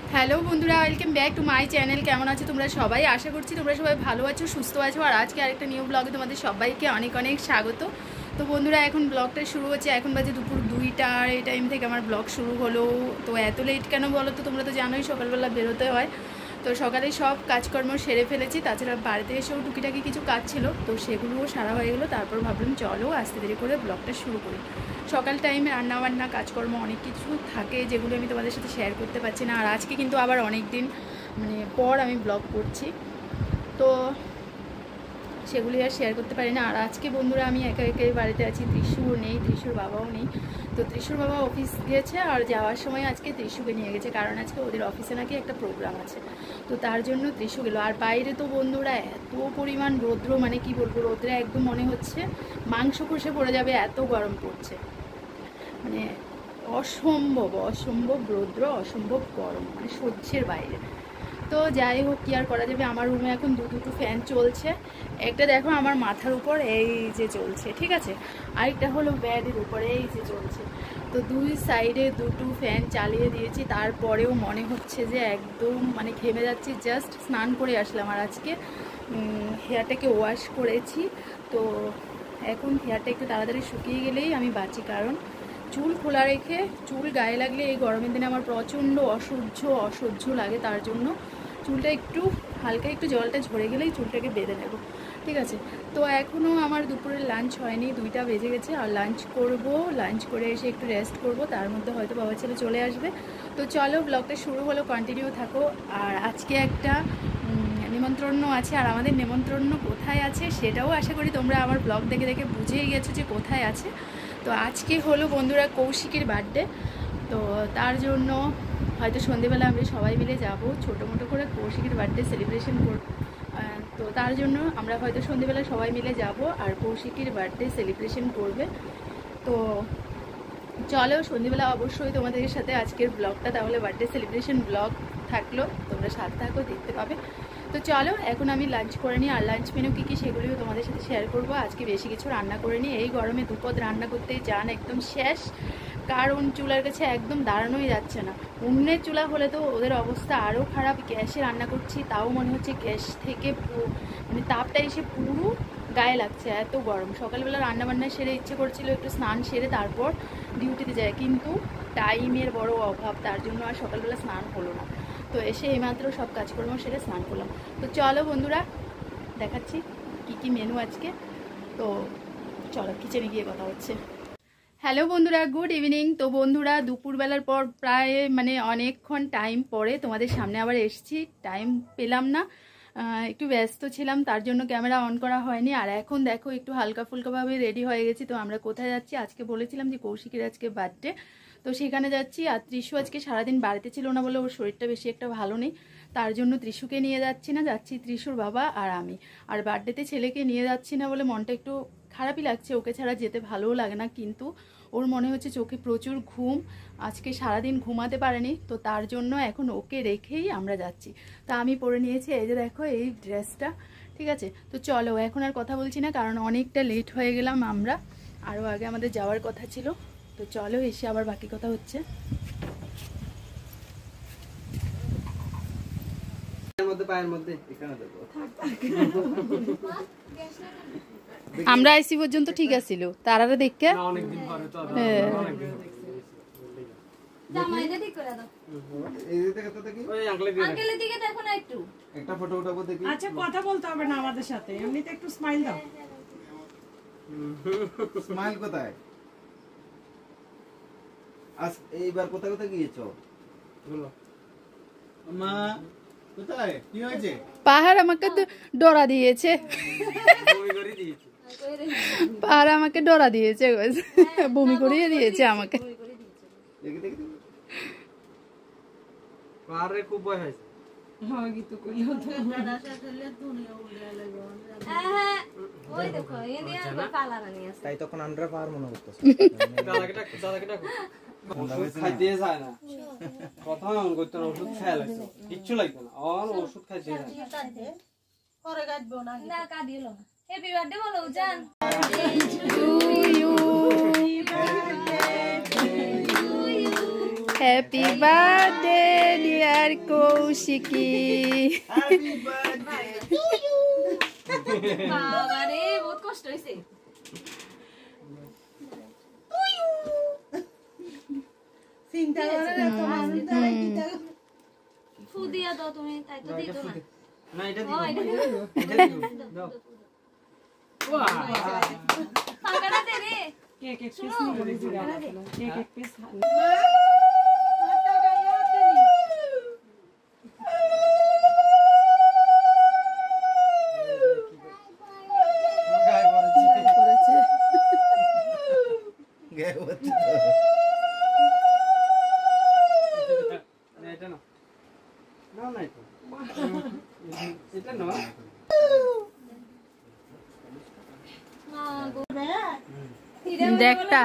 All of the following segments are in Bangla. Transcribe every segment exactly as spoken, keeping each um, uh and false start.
হ্যালো বন্ধুরা, welcome back to my channel. কেমন আছো তোমরা সবাই? আশা করছি তোমরা সবাই ভালো আছো, সুস্থ আছো। আর আজকে আরেকটা নিউ ব্লগে তোমাদের সবাইকে অনেক অনেক স্বাগত। তো বন্ধুরা, এখন ব্লগটা শুরু হচ্ছে। এখন বাজে দুপুর দুইটা, আর এই টাইম থেকে আমার ব্লগ শুরু হলো। তো এত লেট কেন বলো তো? তোমরা তো জানোই সকালবেলা বেরোতে হয়। তো সকালে সব কাজকর্ম সেরে ফেলেছি, তাছাড়া বাড়িতে এসেও টুকিটাকি কিছু কাজ ছিল, তো সেগুলোও সারা হয়ে গেলো। তারপর ভাবলাম চলো আস্তে দেরি করে ব্লগটা শুরু করি। সকাল টাইমে রান্নাবান্না কাজকর্ম অনেক কিছু থাকে, যেগুলো আমি তোমাদের সাথে শেয়ার করতে পারছি না। আর আজকে কিন্তু আবার অনেক দিন মানে পর আমি ব্লগ করছি, তো সেগুলি আর শেয়ার করতে পারি না। আর আজকে বন্ধুরা আমি একা একা বাড়িতে আছি, ত্রিশুও নেই, ত্রিশুর বাবাও নেই। তো ত্রিশুর বাবা অফিস গিয়েছে, আর যাওয়ার সময় আজকে ত্রিশুকে নিয়ে গেছে, কারণ আজকে ওদের অফিসে নাকি একটা প্রোগ্রাম আছে, তো তার জন্য ত্রিশু গেলো। আর বাইরে তো বন্ধুরা এত পরিমাণ রৌদ্র, মানে কি বলবো, রৌদ্রে একদম মনে হচ্ছে মাংস কষে পড়ে যাবে, এত গরম পড়ছে, মানে অসম্ভব অসম্ভব রৌদ্র, অসম্ভব গরম, মানে সহ্যের বাইরে। তো যাই হোক, কি আর করা যাবে। আমার রুমে এখন দু দুটো ফ্যান চলছে। একটা দেখো আমার মাথার উপর এই যে চলছে, ঠিক আছে, আরেকটা হলো ব্যাডের উপরে এই যে চলছে। তো দুই সাইডে দুটো ফ্যান চালিয়ে দিয়েছি, তারপরেও মনে হচ্ছে যে একদম মানে ঘেমে যাচ্ছি। জাস্ট স্নান করে আসলাম, আর আজকে হেয়ারটাকে ওয়াশ করেছি। তো এখন হেয়ারটা একটু তাড়াতাড়ি শুকিয়ে গেলেই আমি বাঁচি, কারণ চুল খোলা রেখে চুল গায়ে লাগলে এই গরমের দিনে আমার প্রচণ্ড অসহ্য অসহ্য লাগে। তার জন্য চুলটা একটু হালকা একটু জলটা ঝরে গেলেই চুলটাকে বেঁধে নেব, ঠিক আছে। তো এখনও আমার দুপুরের লাঞ্চ হয়নি, দুইটা বেজে গেছে। আর লাঞ্চ করব, লাঞ্চ করে এসে একটু রেস্ট করব, তার মধ্যে হয়তো বাবা ছেলে চলে আসবে। তো চলো, ব্লগটা শুরু হলো, কন্টিনিউ থাকো। আর আজকে একটা নিমন্ত্রণ আছে, আর আমাদের নিমন্ত্রণ কোথায় আছে সেটাও আশা করি তোমরা আমার ব্লগ দেখে দেখে বুঝেই গেছো যে কোথায় আছে। তো আজকে হলো বন্ধুরা কৌশিকের বার্থডে, তো তার জন্য হয়তো সন্ধেবেলা আমরা সবাই মিলে যাব ছোটো মোটো করে কৌশিকের বার্থডে সেলিব্রেশন করব। তো তার জন্য আমরা হয়তো সন্ধেবেলা সবাই মিলে যাব আর কৌশিকের বার্থডে সেলিব্রেশন করবে। তো চলো, সন্ধেবেলা অবশ্যই তোমাদের সাথে আজকের ব্লগটা তাহলে বার্থডে সেলিব্রেশন ব্লগ থাকলো, তোমরা সাথে থাকো, দেখতে পাবে। তো চলো, এখন আমি লাঞ্চ করে নিই। আর লাঞ্চ মেনু কী কী সেগুলিও তোমাদের সাথে শেয়ার করবো। আজকে বেশি কিছু রান্না করে নিই, এই গরমে দুপদ রান্না করতেই যান একদম শেষ, কারণ চুলার কাছে একদম দাঁড়ানোই যাচ্ছে না। উনুনের চুলা হলে তো ওদের অবস্থা আরও খারাপ। গ্যাসে রান্না করছি, তাও মনে হচ্ছে গ্যাস থেকে মানে তাপটা এসে পুরো গায়ে লাগছে, এত গরম। সকালবেলা রান্নাবান্না সেরে ইচ্ছে করছিল একটু স্নান সেরে তারপর ডিউটিতে যায়, কিন্তু টাইমের বড় অভাব, তার জন্য আর সকালবেলা স্নান হলো না। তো এসে এইমাত্র সব কাজকর্ম সেরে স্নান করলাম। তো চলো বন্ধুরা, দেখাচ্ছি কি কি মেনু আজকে। তো চলো, কিচেনে গিয়ে কথা হচ্ছে। হ্যালো বন্ধুরা, গুড ইভিনিং। তো বন্ধুরা, দুপুরবেলার পর প্রায় মানে অনেকক্ষণ টাইম পরে তোমাদের সামনে আবার এসেছি। টাইম পেলাম না, একটু ব্যস্ত ছিলাম, তার জন্য ক্যামেরা অন করা হয়নি। আর এখন দেখো একটু হালকা ফুলকাভাবে রেডি হয়ে গেছি। তো আমরা কোথায় যাচ্ছি? আজকে বলেছিলাম যে কৌশিকের আজকে বার্থডে, তো সেখানে যাচ্ছি। আর ত্রিশু আজকে সারাদিন বাড়িতে ছিল না বলে ওর শরীরটা বেশি একটা ভালো নেই, তার জন্য ত্রিশুকে নিয়ে যাচ্ছি না, যাচ্ছি ত্রিশুর বাবা আর আমি। আর বার্থডেতে ছেলেকে নিয়ে যাচ্ছি না বলে মনটা একটু খারাপই লাগছে, ওকে ছাড়া যেতে ভালোও লাগে না, কিন্তু ওর মনে হচ্ছে চোখে প্রচুর ঘুম, আজকে সারাদিন ঘুমাতে পারেনি, তো তার জন্য এখন ওকে রেখেই আমরা যাচ্ছি। তা আমি পরে নিয়েছি এই যে দেখো এই ড্রেসটা, ঠিক আছে। তো চলো, এখন আর কথা বলছি না, কারণ অনেকটা লেট হয়ে গেলাম আমরা, আরও আগে আমাদের যাওয়ার কথা ছিল। তো চলো, এসে আবার বাকি কথা হচ্ছে। আমরা আইসি পর্যন্ত ঠিক আছিল, তারা দেখে আচ্ছা কথা বলতে হবে না আমাদের সাথে, এমনিতে একটু স্মাইল দাও। স্মাইল কোথায়? আজ এইবার কোথায় কোথায় গিয়েছো? বলো মা, কোথায় কি হয়েছে? পাহাড় আমাকে ডরা দিয়েছে, পাহাড় আমাকে ডরা দিয়েছে, বমি করিয়ে দিয়েছে আমাকে। পাহাড়ে খুব ভয় হয়েছে। তাই তখন আমরা পাহাড় মনে করতেছি। খাইতে যায় না, কথা মন করতে না, ওষুধ খাই লাগছে, কিচ্ছু লাগবে না, আর ওষুধ খাইতে যায় পরে কাটবো না, না কাটিল না। হ্যাপি বার্থডে বলো জান। Happy birthday dear dear Kaushiki. বাবা রে বহুত কষ্ট হইছে। চিন্তা করে তো মানুষ তারা কি তারা ফু দিয়া দাও তুমি, তাই তো দিত না। না এটা ও দিও, এটা এটা দিও দাও। ওয়া ফাঁকাটা দে রে। কেক এক পিস নিয়ে দিরা কেক এক পিস গায় পড়েছে করেছে। গায়ে হচ্ছে না এটা না না না এটা এটা না না গো দেখটা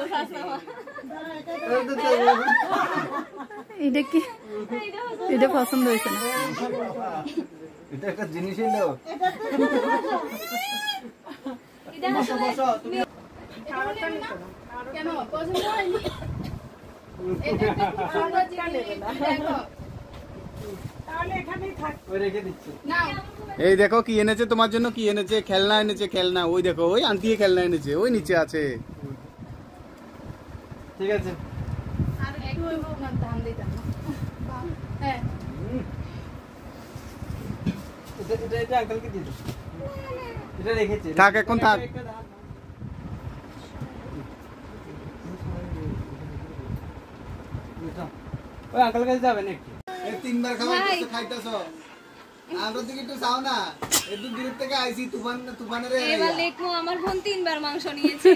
এটা কি, এটা পছন্দ হয়েছে না। এটা একটা জিনিস এলো এটা আসলে কেন পছন্দ হয়নি? এটা একটা খুব সুন্দর জিনিস, দেখো। তাহলে এখানেই থাক। ওই রেখে দিচ্ছি। নাও। এই দেখো কি এনেছে তোমার জন্য, কি এনেছে, খেলনা এনেছে, খেলনা। ওই দেখো ওই আন্টি খেলনা এনেছে, ওই নিচে আছে। ঠিক আছে আর একটু না ধান দিতাম না। হ্যাঁ এটা এটা এটা আঙ্কেলকে দিয়ে দিই। এটা রেখেছি থাক, এখন থাক। ওই আঙ্কেল কাছে যাবেন একটু। এই তিনবার খাওয়াইতেছো, খাইতেছো। আমরা দিকে একটু চাও না, একটু দূর থেকে আইছি তুফান তুফানের এবার লেখো আমার বোন তিনবার মাংস নিয়েছে।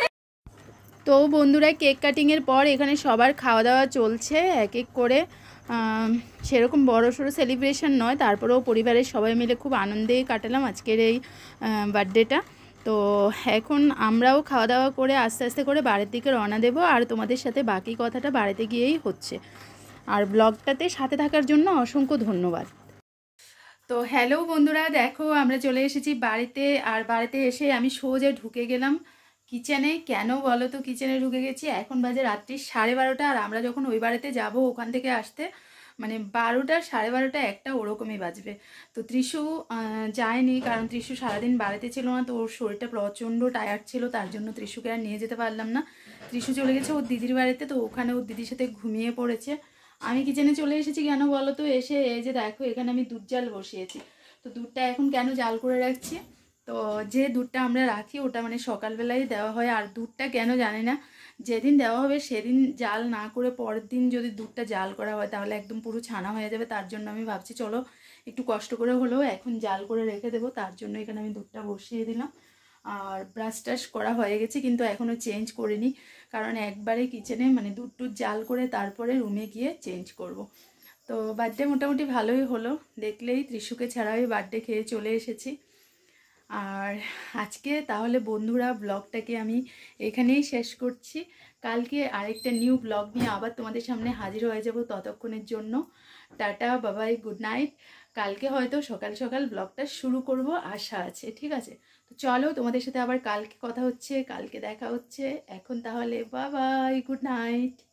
তো বন্ধুরা কেক কাটিংয়ের পর এখানে সবার খাওয়া দাওয়া চলছে এক এক করে। সেরকম বড় সড়ো সেলিব্রেশন নয়, তারপরেও পরিবারের সবাই মিলে খুব আনন্দেই কাটালাম আজকের এই বার্থডেটা। তো এখন আমরাও খাওয়া দাওয়া করে আস্তে আস্তে করে বাড়ির দিকে রওনা দেব, আর তোমাদের সাথে বাকি কথাটা বাড়িতে গিয়েই হচ্ছে। আর ব্লগটাতে সাথে থাকার জন্য অসংখ্য ধন্যবাদ। তো হ্যালো বন্ধুরা, দেখো আমরা চলে এসেছি বাড়িতে। আর বাড়িতে এসে আমি সোজা ঢুকে গেলাম কিচেনে। কেন বলো তো কিচেনে ঢুকে গেছি? এখন বাজে রাত্রি সাড়ে বারোটা, আর আমরা যখন ওই বাড়িতে যাব ওখান থেকে আসতে মানে বারোটা সাড়ে বারোটা একটা ওরকমই বাজবে। তো ত্রিশু যায়নি, কারণ ত্রিশু সারাদিন বাড়িতে ছিল না, তো ওর শরীরটা প্রচণ্ড টায়ার্ড ছিল, তার জন্য ত্রিশুকে আর নিয়ে যেতে পারলাম না। ত্রিশু চলে গেছে ওর দিদির বাড়িতে, তো ওখানে ওর দিদির সাথে ঘুমিয়ে পড়েছে। আমি কিচেনে চলে এসেছি কেন বলো তো? এসে এই যে দেখো এখানে আমি দুধ জাল বসিয়েছি। তো দুধটা এখন কেন জাল করে রাখছি, তো যে দুধটা আমরা রাখি ওটা মানে সকালবেলায় দেওয়া হয়। আর দুধটা কেন জানি না, যেদিন দেওয়া হবে সেদিন জাল না করে পরের দিন যদি দুধটা জাল করা হয় তাহলে একদম পুরো ছানা হয়ে যাবে। তার জন্য আমি ভাবছি চলো একটু কষ্ট করে হলেও এখন জাল করে রেখে দেবো। তার জন্য এখানে আমি দুধটা বসিয়ে দিলাম। আর ব্রাশ টাশ করা হয়ে গেছে, কিন্তু এখনও চেঞ্জ করিনি, কারণ একবারে কিচেনে মানে দুধ টুধ জাল করে তারপরে রুমে গিয়ে চেঞ্জ করব। তো বার্থডে মোটামুটি ভালোই হলো, দেখলেই ত্রিশুকে ছাড়াই বার্থডে খেয়ে চলে এসেছি। আর আজকে তাহলে বন্ধুরা ব্লগটাকে আমি এখানেই শেষ করছি। কালকে আরেকটা নিউ ব্লগ নিয়ে আবার তোমাদের সামনে হাজির হয়ে যাব। ততক্ষণের জন্য টাটা, বাবাই, গুড নাইট। কালকে হয়তো সকাল সকাল ব্লগটা শুরু করব আশা আছে, ঠিক আছে? তো চলো তোমাদের সাথে আবার কালকে কথা হচ্ছে, কালকে দেখা হচ্ছে। এখন তাহলে বাবাই, গুড নাইট।